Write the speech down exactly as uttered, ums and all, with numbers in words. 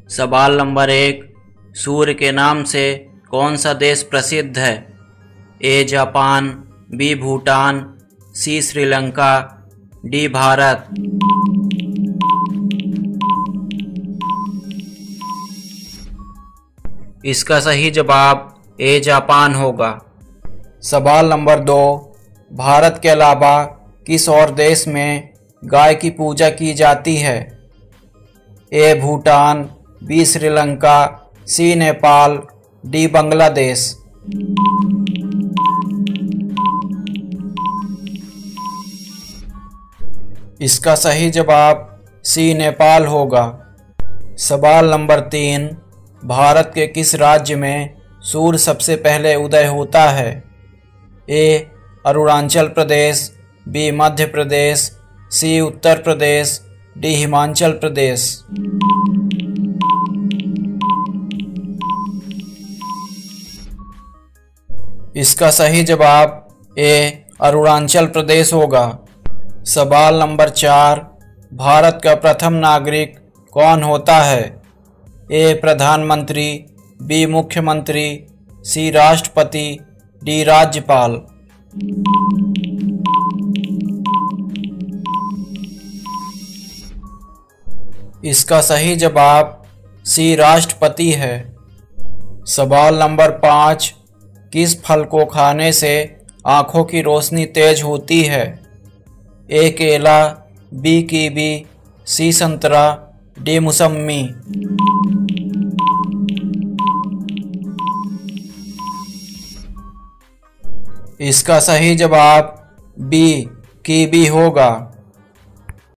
सवाल नंबर एक, सूर्य के नाम से कौन सा देश प्रसिद्ध है? A Japan, B Bhutan, C Sri Lanka, D Bharat. इसका सही जवाब ए जापान होगा। सवाल नंबर दो, भारत के अलावा किस और देश में गाय की पूजा की जाती है? A Bhutan, B Sri Lanka, C Nepal, D Bangladesh. इसका सही जवाब सी नेपाल होगा। सवाल नंबर तीन, भारत के किस राज्य में सूर्य सबसे पहले उदय होता है? A Arunachal Pradesh, B Madhya Pradesh, C Uttar Pradesh, D Himachal Pradesh. इसका सही जवाब ए अरुणाचल प्रदेश होगा। सवाल नंबर चार, भारत का प्रथम नागरिक कौन होता है? ए प्रधानमंत्री, बी मुख्यमंत्री, सी राष्ट्रपति, डी राज्यपाल। इसका सही जवाब सी राष्ट्रपति है। सवाल नंबर पाँच, किस फल को खाने से आँखों की रोशनी तेज होती है? ए केला, बी कीवी, सी संतरा, डी मौसम्मी। इसका सही जवाब बी कीवी होगा।